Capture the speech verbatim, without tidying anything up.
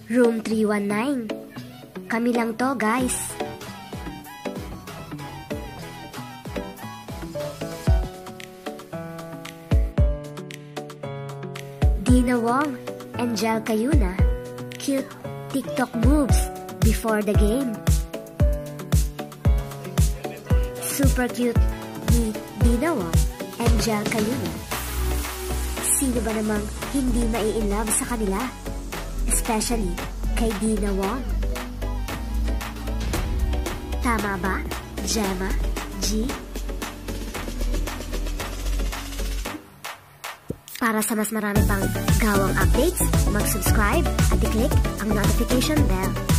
Room three one nine. Kami lang to, guys. Deanna Wong and Jel Kayuna. Cute TikTok moves before the game. Super cute ni Deanna Wong and Jel Kayuna. Sino ba namang hindi mai-inlove sa kanila? Especially kay Deanna Wong. Tama ba, Gemma G? Para sa mas marami pang gawang updates, mag-subscribe at i-click ang notification bell.